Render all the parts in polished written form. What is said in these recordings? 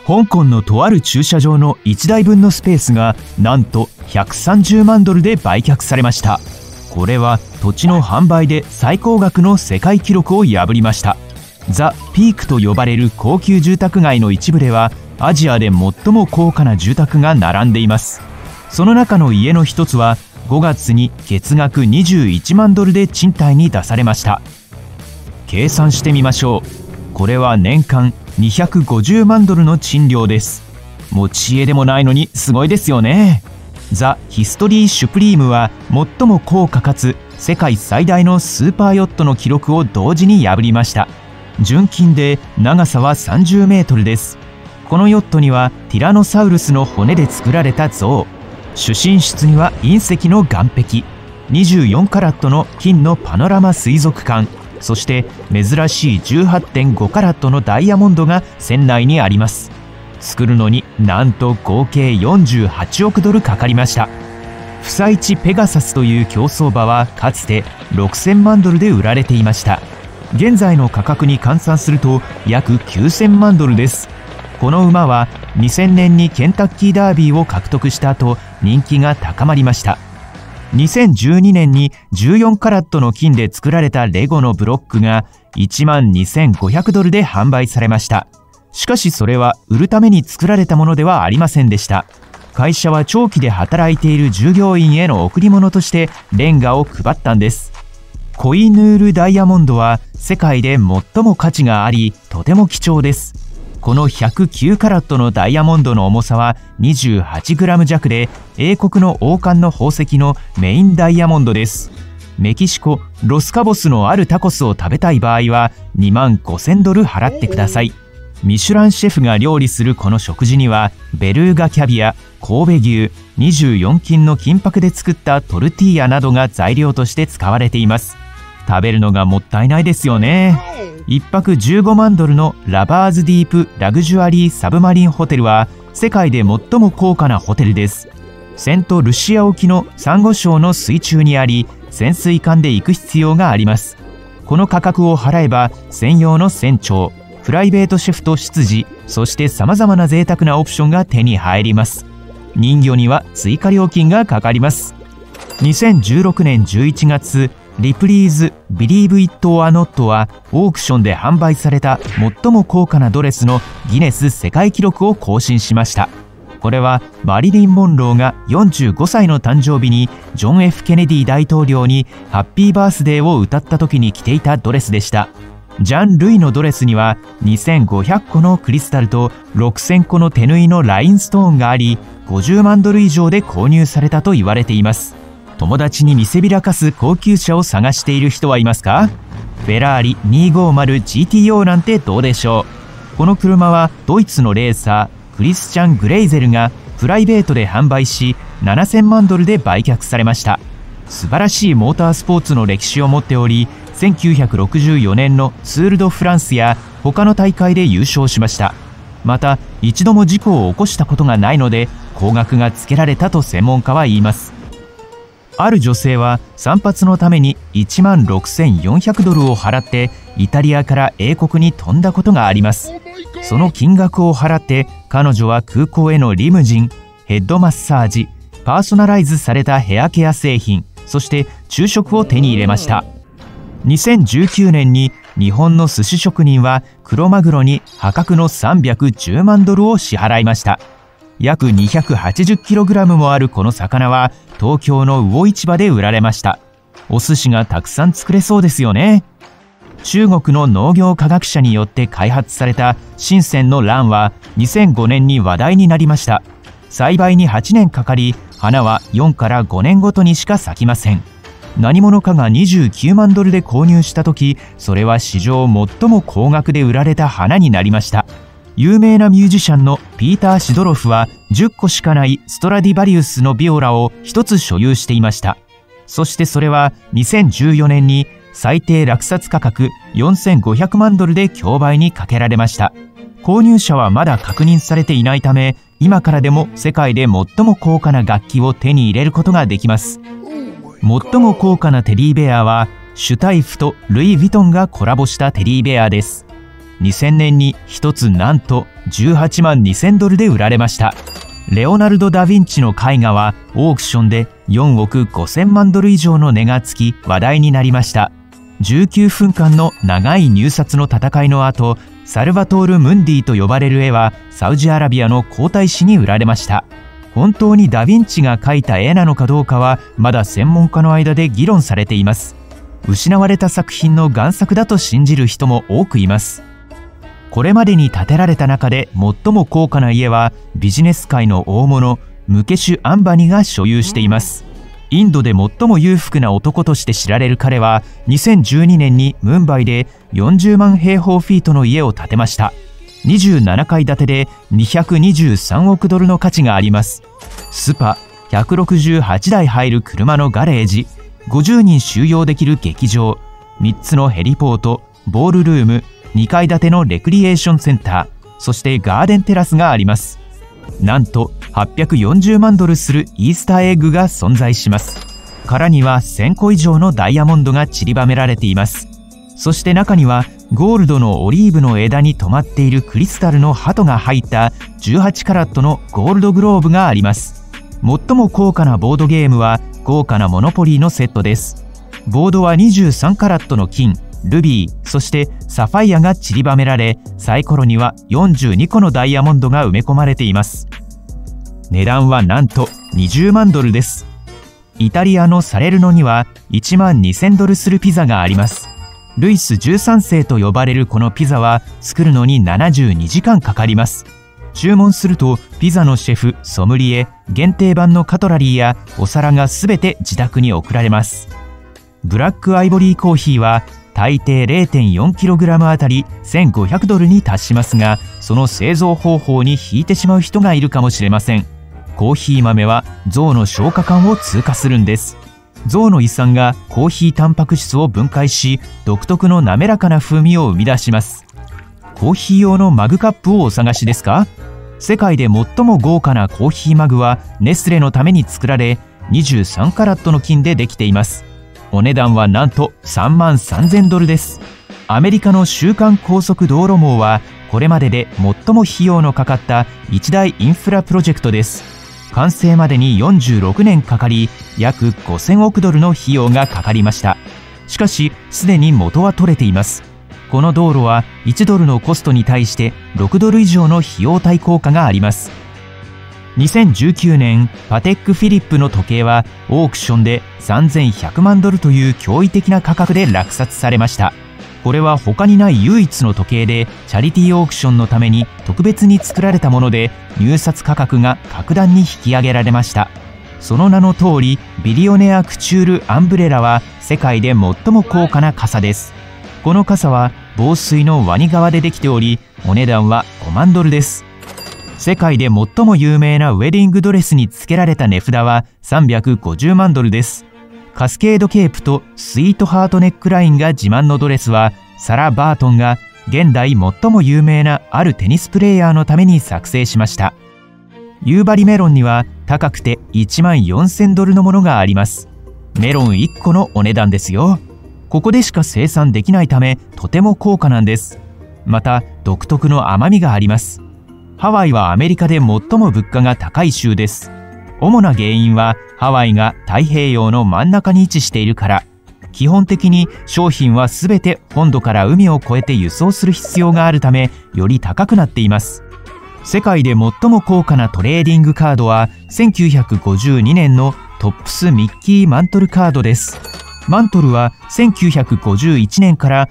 香港のとある駐車場の1台分のスペースがなんと130万ドルで売却されました。これは土地の販売で最高額の世界記録を破りました。ザ・ピークと呼ばれる高級住宅街の一部ではアジアで最も高価な住宅が並んでいます。その中の家の一つは5月に月額21万ドルで賃貸に出されました。計算してみましょう。これは年間250万ドルの賃料です。持ち家でもないのにすごいですよね。ザ・ヒストリー・シュプリームは最も高価かつ世界最大のスーパーヨットの記録を同時に破りました。純金で長さは30メートルです。このヨットにはティラノサウルスの骨で作られた像、主寝室には隕石の岩壁、24カラットの金のパノラマ水族館、そして珍しい 18.5 カラットのダイヤモンドが船内にあります。作るのになんと合計48億ドルかかりました。負債地ペガサスという競走馬はかつて6000万ドルで売られていました。現在の価格に換算すると約9000万ドルです。この馬は2000年にケンタッキーダービーを獲得した後人気が高まりました。2012年に14カラットの金で作られたレゴのブロックが1万2500ドルで販売されました。しかしそれは売るために作られたものではありませんでした。会社は長期で働いている従業員への贈り物としてレンガを配ったんです。コイヌールダイヤモンドは世界で最も価値がありとても貴重です。この109カラットのダイヤモンドの重さは28グラム弱で英国の王冠の宝石のメインダイヤモンドです。メキシコ・ロスカボスのあるタコスを食べたい場合は2万5000ドル払ってください。ミシュランシェフが料理するこの食事にはベルーガキャビア、神戸牛、24金の金箔で作ったトルティーヤなどが材料として使われています。食べるのがもったいないですよね。1泊15万ドルのラバーズディープラグジュアリーサブマリンホテルは世界で最も高価なホテルです。セントルシア沖のサンゴ礁の水中にあり潜水艦で行く必要があります。この価格を払えば専用の船長、プライベートシェフと執事、そしてさまざまな贅沢なオプションが手に入ります。人魚には追加料金がかかります。2016年11月、リプリーズ・ビリーブ・イット・オア・ノットはオークションで販売された最も高価なドレスのギネス世界記録を更新しました。これはマリリン・モンローが45歳の誕生日にジョン・ F ・ケネディ大統領にハッピーバースデーを歌った時に着ていたドレスでした。ジャン・ルイのドレスには2500個のクリスタルと6000個の手縫いのラインストーンがあり50万ドル以上で購入されたと言われています。友達に見せびらかす高級車を探している人はいますか？フェラーリ 250GTO なんてどうでしょう。この車はドイツのレーサークリスチャン・グレイゼルがプライベートで販売し7000万ドルで売却されました。素晴らしいモータースポーツの歴史を持っており1964年のツール・ド・フランスや他の大会で優勝しました。また一度も事故を起こしたことがないので高額がつけられたと専門家は言います。ある女性は散髪のために1万6400ドルを払ってイタリアから英国に飛んだことがあります。その金額を払って彼女は空港へのリムジン、ヘッドマッサージ、パーソナライズされたヘアケア製品、そして昼食を手に入れました。2019年に日本の寿司職人はクロマグロに破格の310万ドルを支払いました。約 280kg もあるこの魚は東京の魚市場で売られました。お寿司がたくさん作れそうですよね。中国の農業科学者によって開発された深センの蘭は2005年に話題になりました。栽培に8年かかり花は4から5年ごとにしか咲きません。何者かが29万ドルで購入した時、それは史上最も高額で売られた花になりました。有名なミュージシャンのピーター・シドロフは10個しかないストラディバリウスのビオラを1つ所有していました。そしてそれは2014年に最低落札価格4500万ドルで競売にかけられました。購入者はまだ確認されていないため、今からでも世界で最も高価な楽器を手に入れることができます。最も高価なテディベアはシュタイフとルイ・ヴィトンがコラボしたテディベアです。 2000年に1つなんと18万2000ドルで売られました。レオナルド・ダ・ヴィンチの絵画はオークションで4億5000万ドル以上の値がつき話題になりました。19分間の長い入札の戦いの後、サルバトール・ムンディと呼ばれる絵はサウジアラビアの皇太子に売られました。本当にダ・ヴィンチが描いた絵なのかどうかはまだ専門家の間で議論されています。失われた作品の贋作だと信じる人も多くいます。これまでに建てられた中で最も高価な家はビジネス界の大物ムケシュ・アンバニが所有しています。インドで最も裕福な男として知られる彼は2012年にムンバイで40万平方フィートの家を建てました。27階建てで223億ドルの価値があります。スパ168台入る車のガレージ、50人収容できる劇場、3つのヘリポート、ボールルーム、2階建てのレクリエーションセンター、そしてガーデンテラスがあります。なんと840万ドルするイースターエッグが存在します。殻には1000個以上のダイヤモンドが散りばめられています。そして中にはゴールドのオリーブの枝に止まっているクリスタルの鳩が入った18カラットのゴールドグローブがあります。最も高価なボードゲームは豪華なモノポリーのセットです。ボードは23カラットの金、ルビー、そしてサファイアが散りばめられ、サイコロには42個のダイヤモンドが埋め込まれています。値段はなんと20万ドルです。イタリアのサレルノには1万2000ドルするピザがあります。ルイス13世と呼ばれるこのピザは作るのに72時間かかります。注文するとピザのシェフ、ソムリエ、限定版のカトラリーやお皿がすべて自宅に送られます。ブラックアイボリーコーヒーは大抵 0.4kg あたり1500ドルに達しますが、その製造方法に引いてしまう人がいるかもしれません。コーヒー豆は象の消化管を通過するんです。象の胃酸がコーヒータンパク質を分解し、独特の滑らかな風味を生み出します。コーヒー用のマグカップをお探しですか？世界で最も豪華なコーヒーマグはネスレのために作られ、23カラットの金でできています。お値段はなんと3万3000ドルです。アメリカの週間高速道路網はこれまでで最も費用のかかった一大インフラプロジェクトです。完成までに46年かかり、約5000億ドルの費用がかかりました。しかしすでに元は取れています。この道路は1ドルのコストに対して6ドル以上の費用対効果があります。2019年、パテックフィリップの時計はオークションで3100万ドルという驚異的な価格で落札されました。これは他にない唯一の時計で、チャリティーオークションのために特別に作られたもので、入札価格が格段に引き上げられました。その名の通り、ビリオネアクチュール・アンブレラは世界で最も高価な傘です。この傘は防水のワニ革でできており、お値段は5万ドルです。世界で最も有名なウェディングドレスに付けられた値札は350万ドルです。カスケードケープとスイートハートネックラインが自慢のドレスは、サラ・バートンが現代最も有名なあるテニスプレーヤーのために作成しました。夕張メロンには高くて1万4000ドルのものがあります。メロン1個のお値段ですよ。ここでしか生産できないためとても高価なんです。また独特の甘みがあります。ハワイはアメリカで最も物価が高い州です。主な原因はハワイが太平洋の真ん中に位置しているから。基本的に商品はすべて本土から海を越えて輸送する必要があるため、より高くなっています。世界で最も高価なトレーディングカードは1952年のトップスミッキーマントルカードです。マントルは1951年から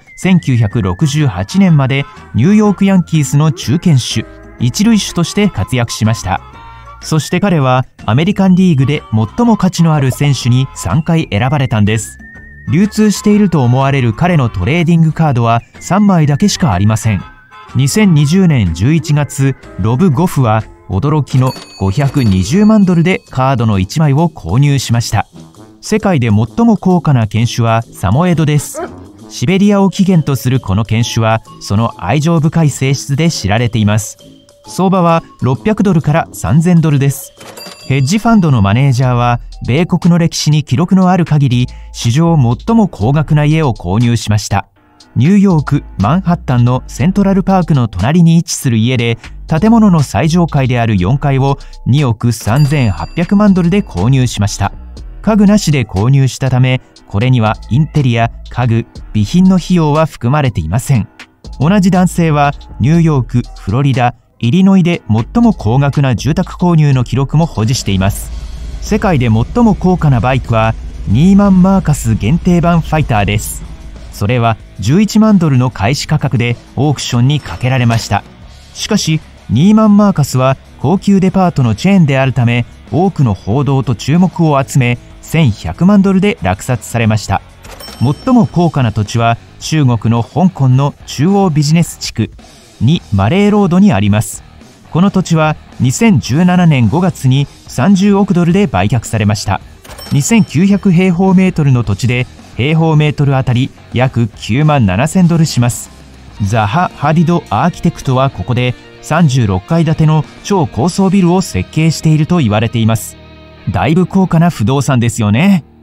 1968年までニューヨークヤンキースの中堅手、一塁手として活躍しました。そして彼はアメリカンリーグで最も価値のある選手に3回選ばれたんです。流通していると思われる彼のトレーディングカードは3枚だけしかありません。2020年11月、ロブ・ゴフは驚きの520万ドルでカードの1枚を購入しました。世界で最も高価な犬種はサモエドです。シベリアを起源とするこの犬種はその愛情深い性質で知られています。相場は600ドルから3000ドルです。ヘッジファンドのマネージャーは米国の歴史に記録のある限り史上最も高額な家を購入しました。 ニューヨーク・マンハッタンのセントラルパークの隣に位置する家で、建物の最上階である4階を2億3800万ドルで購入しました。家具なしで購入したため、これにはインテリア、家具、備品の費用は含まれていません。同じ男性はニューヨーク、フロリダ、イリノイで最も高額な住宅購入の記録も保持しています。世界で最も高価なバイクはニーマン・マーカス限定版ファイターです。それは11万ドルの開始価格でオークションにかけられました。しかし、ニーマン・マーカスは高級デパートのチェーンであるため、多くの報道と注目を集め、1100万ドルで落札されました。最も高価な土地は中国の香港の中央ビジネス地区にマレーロードにあります。この土地は2017年5月に30億ドルで売却されました。2900平方メートルの土地で平方メートルあたり約9万7000ドルします。ザハ・ハディド・アーキテクトはここで36階建ての超高層ビルを設計していると言われています。だいぶ高価な不動産ですよね。